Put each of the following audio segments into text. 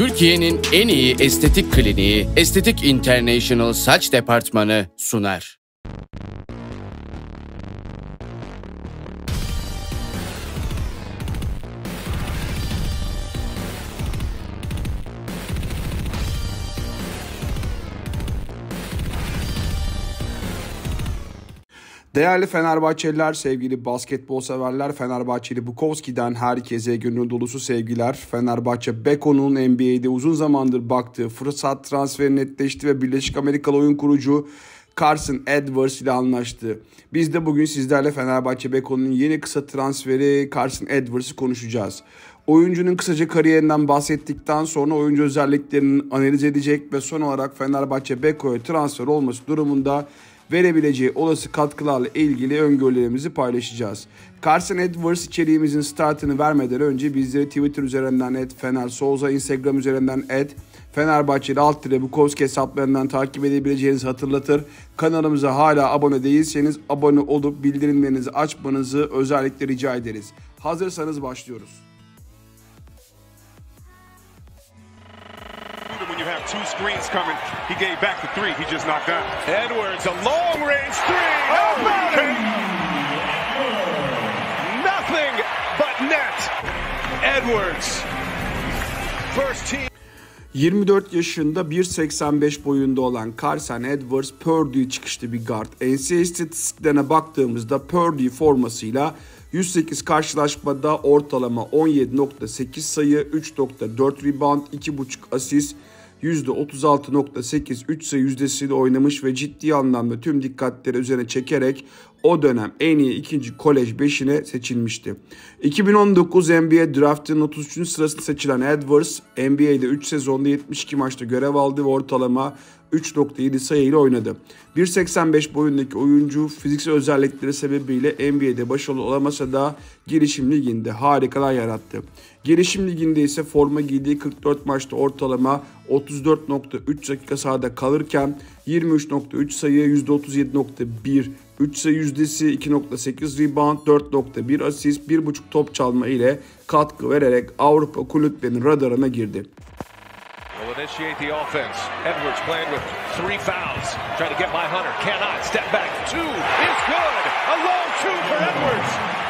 Türkiye'nin en iyi estetik kliniği Estetik International Saç Departmanı sunar. Değerli Fenerbahçeliler, sevgili basketbol severler, Fenerbahçeli Bukowski'den herkese gönül dolusu sevgiler. Fenerbahçe Beko'nun NBA'de uzun zamandır baktığı fırsat transferi netleşti ve Birleşik Amerikalı oyun kurucu Carson Edwards ile anlaştı. Biz de bugün sizlerle Fenerbahçe Beko'nun yeni kısa transferi Carson Edwards'ı konuşacağız. Oyuncunun kısaca kariyerinden bahsettikten sonra oyuncu özelliklerini analiz edecek ve son olarak Fenerbahçe Beko'ya transfer olması durumunda verebileceği olası katkılarla ilgili öngörülerimizi paylaşacağız. Carson Edwards içeriğimizin startını vermeden önce bizleri Twitter üzerinden @fenersouza, Instagram üzerinden @fenerbahçeli _Bukowski hesaplarından takip edebileceğinizi hatırlatır. Kanalımıza hala abone değilseniz abone olup bildirimlerinizi açmanızı özellikle rica ederiz. Hazırsanız başlıyoruz. When you have two screens coming, he gave back the three. He just knocked down. Edwards, a long range three. Nothing but net. Edwards, first team. 24 yaşında 1.85 boyunda olan Carson Edwards, Purdue çıkışlı bir guard. NCAA istatistiklerine baktığımızda Purdue formasıyla 108 karşılaşmada ortalama 17.8 sayı, 3.4 rebound, 2.5 asist, %36.8 3 sayı yüzdesiyle oynamış ve ciddi anlamda tüm dikkatleri üzerine çekerek o dönem en iyi ikinci kolej 5'ine seçilmişti. 2019 NBA draftının 33. sırasında seçilen Edwards, NBA'de 3 sezonda 72 maçta görev aldı ve ortalama 3.7 sayıyla oynadı. 1.85 boyundaki oyuncu fiziksel özellikleri sebebiyle NBA'de başarılı olamasa da gelişim liginde harikalar yarattı. Gelişim liginde ise forma giydiği 44 maçta ortalama 34.3 dakika sahada kalırken 23.3 sayı, %37.1 3 sayı yüzdesi, 2.8 rebound, 4.1 asist, 1.5 top çalma ile katkı vererek Avrupa kulüplerinin radarına girdi. Initiate the offense. Edwards playing with 3 fouls. Trying to get by Hunter. Cannot. Step back. 2 is good. A long 2 for Edwards.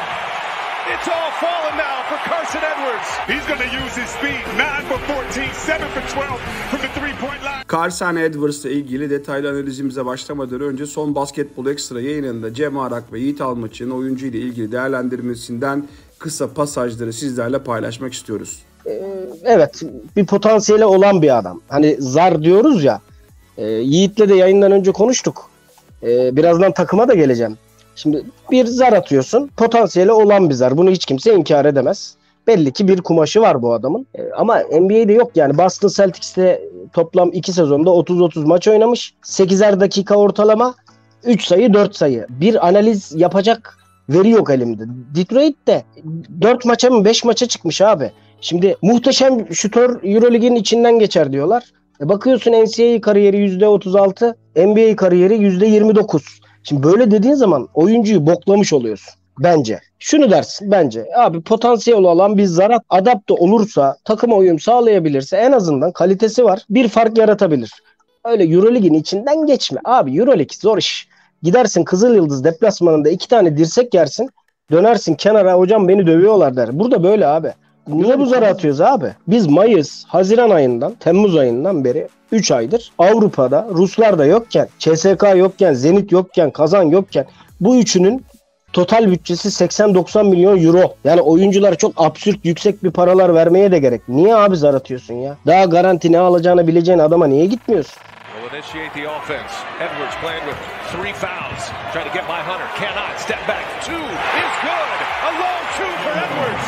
It's all falling now for Carson Edwards. He's going to use his speed. 9 for 14, 7 for 12 from the three-point line. Carson Edwards ile ilgili detaylı analizimize başlamadan önce son Basketbol Ekstra yayınında Cem Arak ve Yiğit Almaç'ın oyuncu ile ilgili değerlendirmesinden kısa pasajları sizlerle paylaşmak istiyoruz. Evet, bir potansiyeli olan bir adam. Hani zar diyoruz ya. Yiğit'le de yayından önce konuştuk. Birazdan takıma da geleceğim. Şimdi bir zar atıyorsun. Potansiyeli olan bir zar. Bunu hiç kimse inkar edemez. Belli ki bir kumaşı var bu adamın. Ama NBA'de yok yani. Boston Celtics'te toplam 2 sezonda 30-30 maç oynamış. 8'er dakika ortalama. 3 sayı 4 sayı. Bir analiz yapacak veri yok elimde. Detroit'te 4 maça mı 5 maça çıkmış abi. Şimdi muhteşem şutör Euroleague'in içinden geçer diyorlar. Bakıyorsun NCAA kariyeri %36, NBA kariyeri %29. Şimdi böyle dediğin zaman oyuncuyu boklamış oluyorsun bence. Şunu dersin bence. Abi potansiyel olan bir zarat adapte olursa, takıma uyum sağlayabilirse en azından kalitesi var. Bir fark yaratabilir. Öyle Euroleague'in içinden geçme. Abi Euroleague zor iş. Gidersin Kızılyıldız deplasmanında 2 tane dirsek yersin. Dönersin kenara hocam beni dövüyorlar der. Burada böyle abi. Niye bu zarı atıyoruz abi? Biz Mayıs, Haziran ayından, Temmuz ayından beri 3 aydır Avrupa'da Ruslar da yokken, CSK yokken, Zenit yokken, Kazan yokken bu üçünün total bütçesi 80-90 milyon euro. Yani oyuncular çok absürt yüksek bir paralar vermeye de gerek. Niye abi zar atıyorsun ya? Daha garanti ne alacağını bileceğin adama niye gitmiyorsun? Initiate the offense. Edwards playing with 3 fouls. Trying to get by Hunter. Cannot. Step back. 2 is good. A long 2 for Edwards.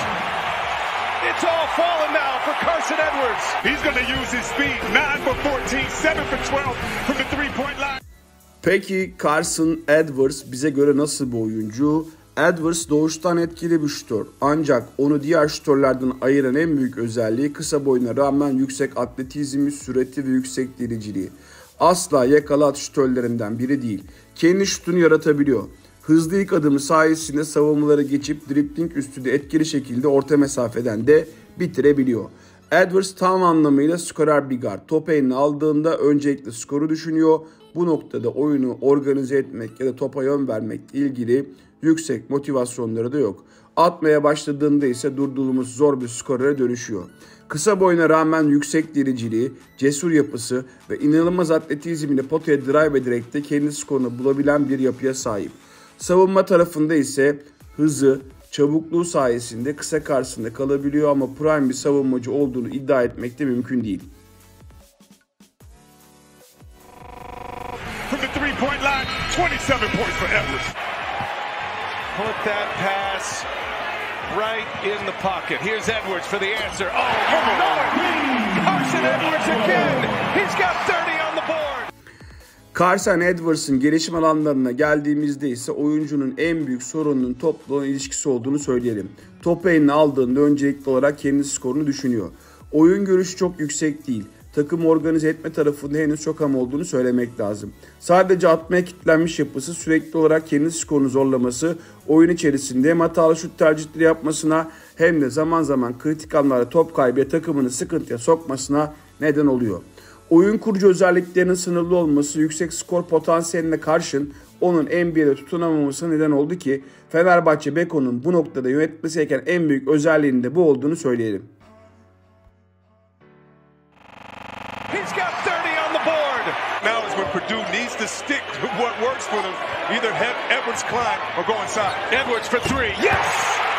It's all falling now for Carson Edwards. He's going to use his speed. 9 for 14, 7 for 12 from the three-point line. Peki Carson Edwards bize göre nasıl bir oyuncu? Edwards doğuştan etkili bir şutör. Ancak onu diğer şutörlerden ayıran en büyük özelliği kısa boyuna rağmen yüksek atletizmi, sürati ve yüksek deliciliği. Asla yakala at şutörlerinden biri değil. Kendi şutunu yaratabiliyor. Hızlı ilk adımı sayesinde savunmaları geçip dribling üstü de etkili şekilde orta mesafeden de bitirebiliyor. Edwards tam anlamıyla skorer bir guard. Topu eline aldığında öncelikle skoru düşünüyor. Bu noktada oyunu organize etmek ya da topa yön vermekle ilgili yüksek motivasyonları da yok. Atmaya başladığında ise durdurulması zor bir skorere dönüşüyor. Kısa boyuna rağmen yüksek diriciliği, cesur yapısı ve inanılmaz atletizmiyle potaya drive ederek de kendi skorunu bulabilen bir yapıya sahip. Savunma tarafında ise hızı, çabukluğu sayesinde kısa karşısında kalabiliyor ama prime bir savunmacı olduğunu iddia etmek de mümkün değil. From the three-point line, 27 points for Edwards. Put that pass right in the pocket. Here's Edwards for the answer. Oh, Lord! Carson Edwards again. He's got 30 on the board. Carson Edwards'ın gelişim alanlarına geldiğimizde ise oyuncunun en büyük sorununun topla olan ilişkisi olduğunu söyleyelim. Topu eline aldığında öncelikli olarak kendi skorunu düşünüyor. Oyun görüşü çok yüksek değil. Takım organize etme tarafında henüz çok ham olduğunu söylemek lazım. Sadece atmaya kilitlenmiş yapısı, sürekli olarak kendi skorunu zorlaması, oyun içerisinde hem hatalı şut tercihleri yapmasına hem de zaman zaman kritik anlarda top kaybı takımını sıkıntıya sokmasına neden oluyor. Oyun kurucu özelliklerinin sınırlı olması yüksek skor potansiyeline karşın onun NBA'de tutunamamasına neden oldu ki Fenerbahçe Beko'nun bu noktada yönetmesi gereken en büyük özelliğinin de bu olduğunu söyleyelim. He's got 30 on the board. Now is when Purdue needs to stick with what works for them. Either have Edwards climb or go inside. Edwards for three. Yes!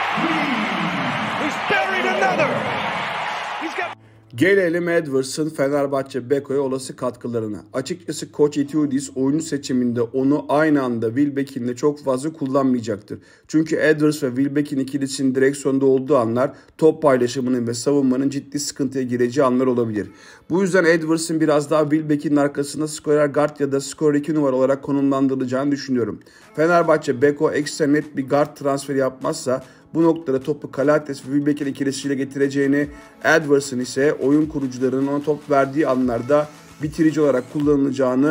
He's buried another. He's got... Gelelim Edwards'ın Fenerbahçe Beko'ya olası katkılarına. Açıkçası Koç Itiudis oyuncu seçiminde onu aynı anda Wilbeck'inle çok fazla kullanmayacaktır. Çünkü Edwards ve Wilbeck'in ikilisinin direksiyonda olduğu anlar top paylaşımının ve savunmanın ciddi sıkıntıya gireceği anlar olabilir. Bu yüzden Edwards'ın biraz daha Wilbeck'in arkasında skorer guard ya da skorer 2 numara olarak konumlandırılacağını düşünüyorum. Fenerbahçe Beko ekstra net bir guard transferi yapmazsa bu noktada topu Kalates ve Wilbeck'in ikilisiyle getireceğini, Edwards'ın ise oyun kurucularının ona top verdiği anlarda bitirici olarak kullanılacağını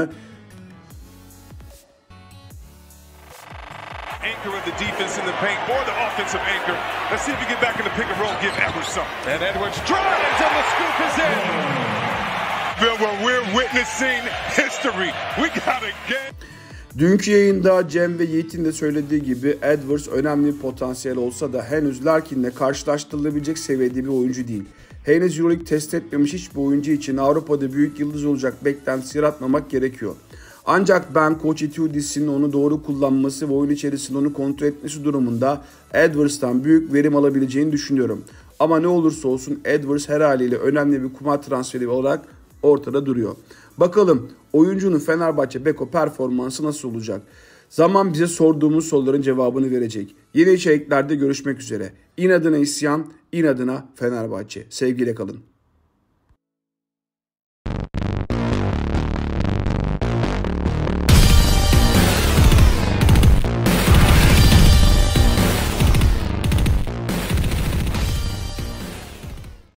Anchor of the defense in the paint or the offensive anchor. Let's see if we get back in the pick and roll, give Edwards something. And Edwards drives and the scoop is in. Well, we're witnessing history. We got a game. Dünkü yayında Cem ve Yiğit'in de söylediği gibi Edwards önemli bir potansiyel olsa da henüz Larkin'le karşılaştırılabilecek seviyede bir oyuncu değil. Henüz EuroLeague test etmemiş hiçbir oyuncu için Avrupa'da büyük yıldız olacak beklentisi yaratmamak gerekiyor. Ancak ben Koç Itiudis'in onu doğru kullanması ve oyun içerisinde onu kontrol etmesi durumunda Edwards'tan büyük verim alabileceğini düşünüyorum. Ama ne olursa olsun Edwards her haliyle önemli bir kumar transferi olarak ortada duruyor. Bakalım oyuncunun Fenerbahçe Beko performansı nasıl olacak? Zaman bize sorduğumuz soruların cevabını verecek. Yeni içeriklerde görüşmek üzere. İnadına isyan, inadına Fenerbahçe. Sevgiyle kalın.